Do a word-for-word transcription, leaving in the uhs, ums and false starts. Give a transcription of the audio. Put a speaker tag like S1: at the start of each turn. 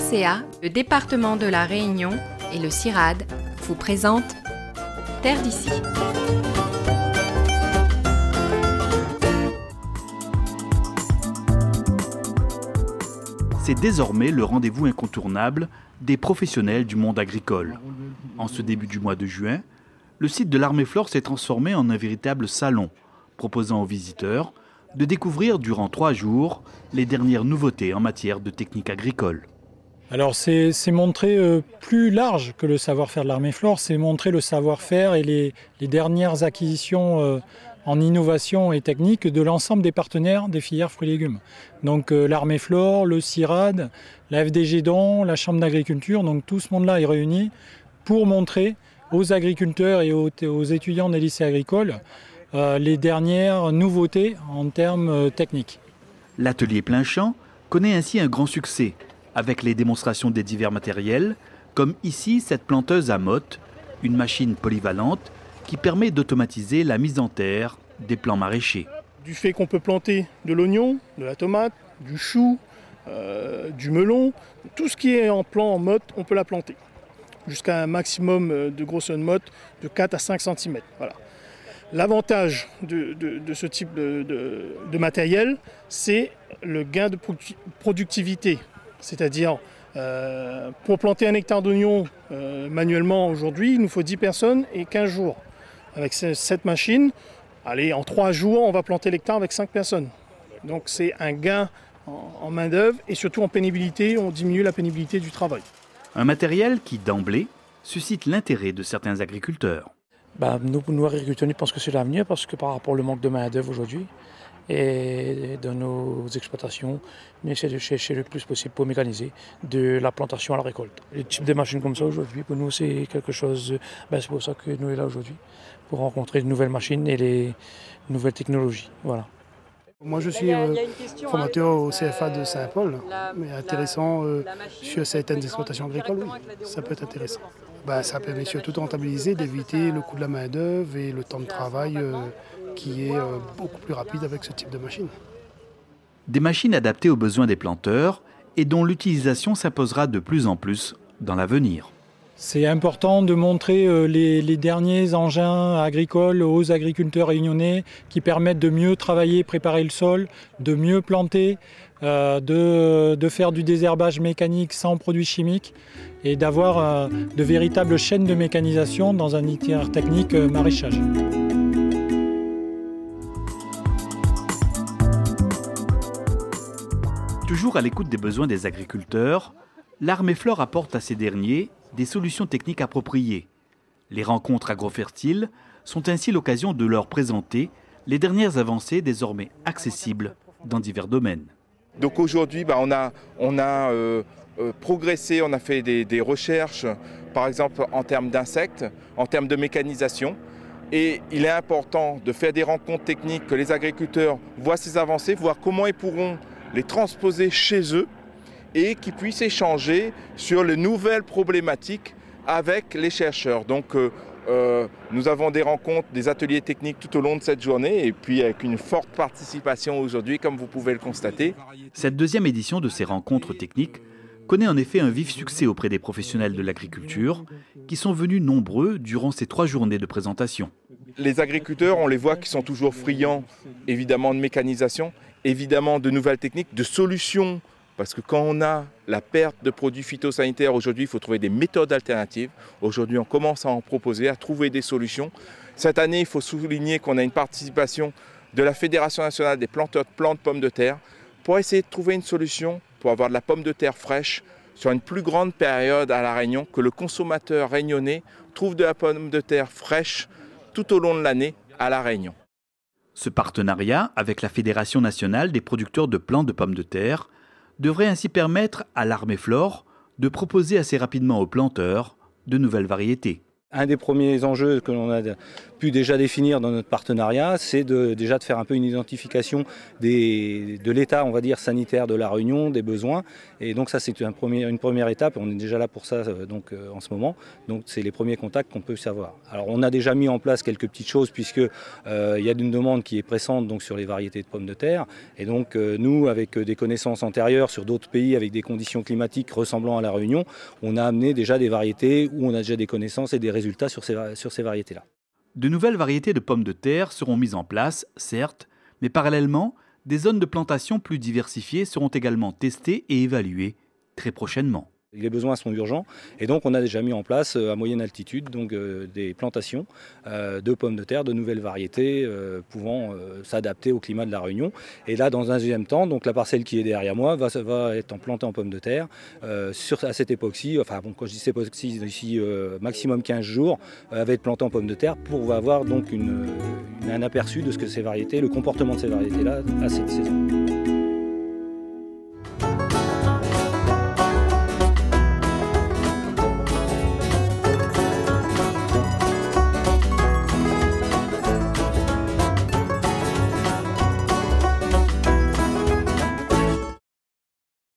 S1: C A, le département de la Réunion et le CIRAD vous présentent Terre d'ici.
S2: C'est désormais le rendez-vous incontournable des professionnels du monde agricole. En ce début du mois de juin, le site de l'Arméflore s'est transformé en un véritable salon, proposant aux visiteurs de découvrir durant trois jours les dernières nouveautés en matière de techniques agricoles.
S3: Alors c'est montrer euh, plus large que le savoir-faire de l'Arméflore, c'est montrer le savoir-faire et les, les dernières acquisitions euh, en innovation et technique de l'ensemble des partenaires des filières fruits et légumes. Donc euh, l'Arméflore, le CIRAD, la F D G Don, la Chambre d'agriculture, donc tout ce monde-là est réuni pour montrer aux agriculteurs et aux, aux étudiants des lycées agricoles euh, les dernières nouveautés en termes euh, techniques.
S2: L'atelier plein champ connaît ainsi un grand succès, avec les démonstrations des divers matériels, comme ici cette planteuse à motte, une machine polyvalente qui permet d'automatiser la mise en terre des plants maraîchers.
S4: Du fait qu'on peut planter de l'oignon, de la tomate, du chou, euh, du melon, tout ce qui est en plant en motte, on peut la planter. Jusqu'à un maximum de grosseur de motte de quatre à cinq centimètres. Voilà. L'avantage de, de, de ce type de, de, de matériel, c'est le gain de productivité. C'est-à-dire, euh, pour planter un hectare d'oignons euh, manuellement aujourd'hui, il nous faut dix personnes et quinze jours. Avec cette machine, allez, en trois jours, on va planter l'hectare avec cinq personnes. Donc c'est un gain en, en main-d'œuvre et surtout en pénibilité, on diminue la pénibilité du travail.
S2: Un matériel qui, d'emblée, suscite l'intérêt de certains agriculteurs.
S5: Ben, nous, nous, agriculteurs, nous pensons que c'est l'avenir parce que par rapport au manque de main-d'œuvre aujourd'hui, et dans nos exploitations, on essaie de chercher le plus possible pour mécaniser de la plantation à la récolte. Le type de machines comme ça aujourd'hui, pour nous, c'est quelque chose, ben, c'est pour ça que nous sommes là aujourd'hui, pour rencontrer de nouvelles machines et les nouvelles technologies. Voilà.
S6: Moi, je suis euh, formateur au C F A de Saint-Paul, mais intéressant euh, sur certaines exploitations agricoles, oui, ça peut être intéressant. Ben, ça permet surtout de rentabiliser, d'éviter le coût de la main-d'œuvre et le temps de travail euh, qui est euh, beaucoup plus rapide avec ce type de machine.
S2: Des machines adaptées aux besoins des planteurs et dont l'utilisation s'imposera de plus en plus dans l'avenir.
S3: C'est important de montrer euh, les, les derniers engins agricoles aux agriculteurs réunionnais qui permettent de mieux travailler, préparer le sol, de mieux planter, euh, de, de faire du désherbage mécanique sans produits chimiques et d'avoir euh, de véritables chaînes de mécanisation dans un itinéraire technique euh, maraîchage.
S2: Toujours à l'écoute des besoins des agriculteurs, l'Arméflore apporte à ces derniers des solutions techniques appropriées. Les rencontres agrofertiles sont ainsi l'occasion de leur présenter les dernières avancées désormais accessibles dans divers domaines.
S7: Donc aujourd'hui, bah, on a, on a euh, euh, progressé, on a fait des, des recherches, par exemple en termes d'insectes, en termes de mécanisation. Et il est important de faire des rencontres techniques, que les agriculteurs voient ces avancées, voir comment ils pourront les transposer chez eux et qu'ils puissent échanger sur les nouvelles problématiques avec les chercheurs. Donc euh, euh, nous avons des rencontres, des ateliers techniques tout au long de cette journée et puis avec une forte participation aujourd'hui, comme vous pouvez le constater.
S2: Cette deuxième édition de ces rencontres techniques connaît en effet un vif succès auprès des professionnels de l'agriculture qui sont venus nombreux durant ces trois journées de présentation.
S7: Les agriculteurs, on les voit qui sont toujours friands évidemment de mécanisation, évidemment de nouvelles techniques, de solutions. Parce que quand on a la perte de produits phytosanitaires, aujourd'hui, il faut trouver des méthodes alternatives. Aujourd'hui, on commence à en proposer, à trouver des solutions. Cette année, il faut souligner qu'on a une participation de la Fédération nationale des planteurs de plantes de pommes de terre pour essayer de trouver une solution pour avoir de la pomme de terre fraîche sur une plus grande période à La Réunion, que le consommateur réunionnais trouve de la pomme de terre fraîche tout au long de l'année à La Réunion.
S2: Ce partenariat avec la Fédération nationale des producteurs de plantes de pommes de terre devrait ainsi permettre à l'Arméflore de proposer assez rapidement aux planteurs de nouvelles variétés.
S8: Un des premiers enjeux que l'on a pu déjà définir dans notre partenariat, c'est de, déjà de faire un peu une identification des, de l'état, on va dire, sanitaire de la Réunion, des besoins. Et donc ça, c'est un premier, une première étape. On est déjà là pour ça donc, euh, en ce moment. Donc c'est les premiers contacts qu'on peut savoir. Alors on a déjà mis en place quelques petites choses puisque euh, il y a une demande qui est pressante donc, sur les variétés de pommes de terre. Et donc euh, nous, avec des connaissances antérieures sur d'autres pays avec des conditions climatiques ressemblant à la Réunion, on a amené déjà des variétés où on a déjà des connaissances et des résultats sur ces, sur ces variétés-là.
S2: De nouvelles variétés de pommes de terre seront mises en place, certes, mais parallèlement, des zones de plantation plus diversifiées seront également testées et évaluées très prochainement.
S8: Les besoins sont urgents et donc on a déjà mis en place à moyenne altitude donc, euh, des plantations euh, de pommes de terre, de nouvelles variétés euh, pouvant euh, s'adapter au climat de la Réunion. Et là dans un deuxième temps, donc, la parcelle qui est derrière moi va, va être plantée en pommes de terre euh, sur, à cette époque-ci, enfin bon, quand je dis cette époque-ci, d'ici euh, maximum quinze jours, euh, va être plantée en pommes de terre pour avoir donc une, une, un aperçu de ce que ces variétés, le comportement de ces variétés-là à cette saison.